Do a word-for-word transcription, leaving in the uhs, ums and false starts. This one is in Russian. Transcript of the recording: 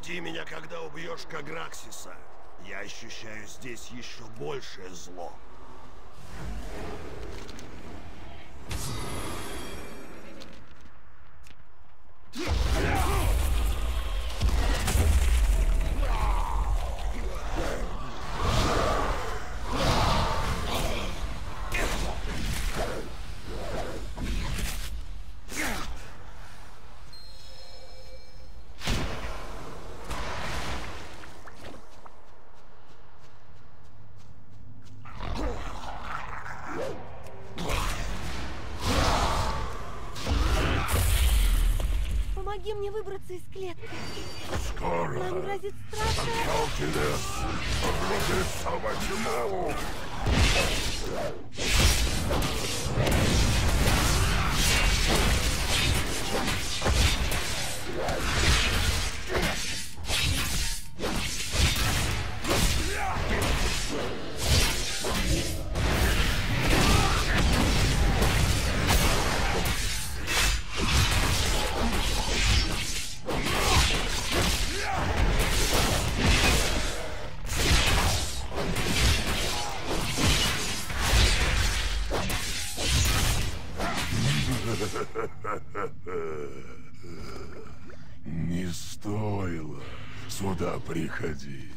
Жди меня, когда убьешь Каграксиса. Я ощущаю здесь еще большее зло. Помоги мне выбраться из клетки. Скоро. Нам грозит страшно. Жалкий лес погрузится во тьму. Не стоило сюда приходить.